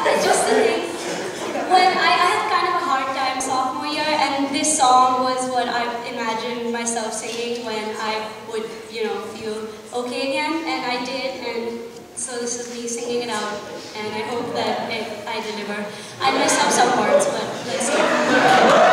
just the thing. When I had kind of a hard time sophomore year, and this song was what I imagined myself singing when I would, feel okay again, and I did, and so this is me singing it out, and I hope that I deliver. I messed up some parts, but let's see.